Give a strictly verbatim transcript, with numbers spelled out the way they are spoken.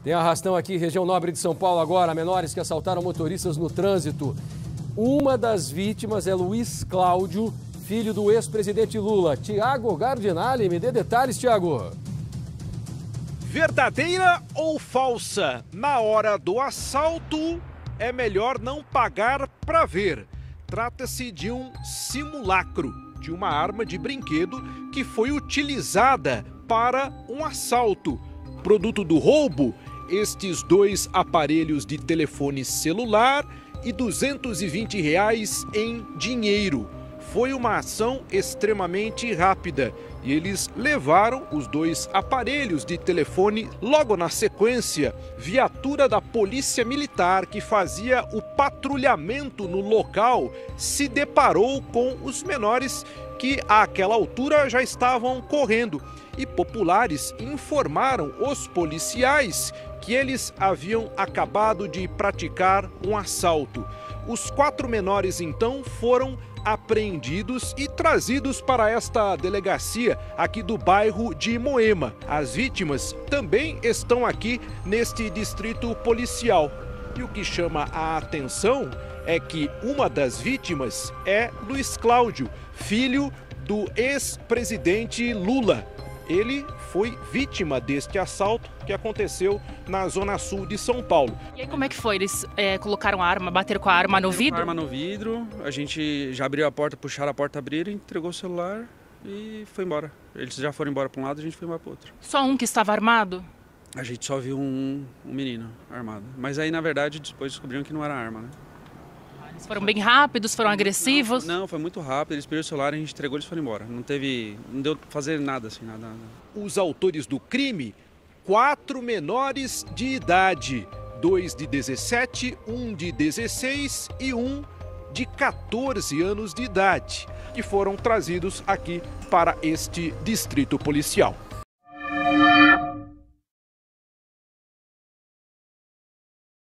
Tem arrastão aqui, região nobre de São Paulo agora, menores que assaltaram motoristas no trânsito. Uma das vítimas é Luiz Cláudio, filho do ex-presidente Lula. Tiago Gardinali, me dê detalhes, Tiago. Verdadeira ou falsa? Na hora do assalto, é melhor não pagar para ver. Trata-se de um simulacro de uma arma de brinquedo que foi utilizada para um assalto. Produto do roubo, estes dois aparelhos de telefone celular e duzentos e vinte reais em dinheiro. Foi uma ação extremamente rápida e eles levaram os dois aparelhos de telefone. Logo na sequência, viatura da Polícia Militar que fazia o patrulhamento no local se deparou com os menores que àquela altura já estavam correndo. E populares informaram os policiais que eles haviam acabado de praticar um assalto. Os quatro menores então foram apreendidos e trazidos para esta delegacia aqui do bairro de Moema. As vítimas também estão aqui neste distrito policial. E o que chama a atenção é que uma das vítimas é Luiz Cláudio, filho do ex-presidente Lula. Ele foi vítima deste assalto que aconteceu na zona sul de São Paulo. E aí como é que foi? Eles é, colocaram a arma, bateram com a arma no vidro? Com a arma no vidro, a gente já abriu a porta, puxaram a porta, abriram, entregou o celular e foi embora. Eles já foram embora para um lado, a gente foi embora para o outro. Só um que estava armado? A gente só viu um, um menino armado. Mas aí, na verdade, depois descobriram que não era arma, né? Eles foram bem rápidos, foram agressivos? Não, não, foi muito rápido. Eles pediram o celular, a gente entregou, eles foram embora. Não teve, não deu pra fazer nada assim, nada, nada. Os autores do crime, quatro menores de idade, dois de dezessete, um de dezesseis e um de quatorze anos de idade, que foram trazidos aqui para este distrito policial.